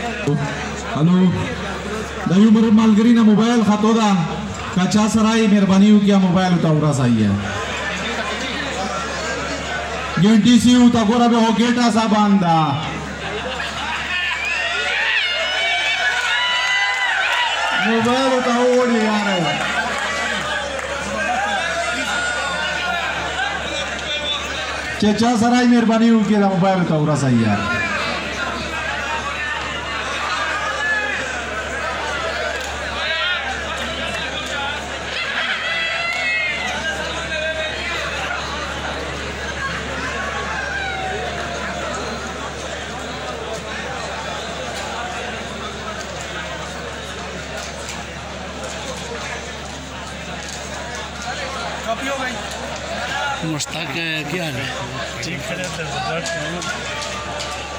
Hello Diu मर मालगरी ना mobile खातो दा कच्चा सराय मेहरबानी हो क्या मोबाइल उतावरा सही है गेंटी सी उतागोरा बे हो गेटा सा बांधा मोबाइल उतावड़ यार चचा सराय मेहरबानी हो क्या मोबाइल उतावरा सही है मुश्ताक क्या है?